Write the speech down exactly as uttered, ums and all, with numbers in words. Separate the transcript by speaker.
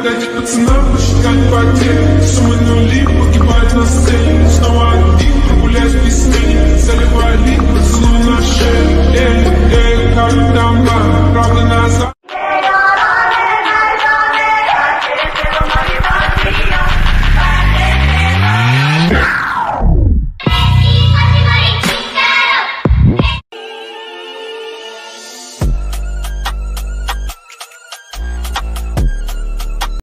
Speaker 1: Дайте пацанам посчитать потери. Суммы нули погибают на сцене. Снова один.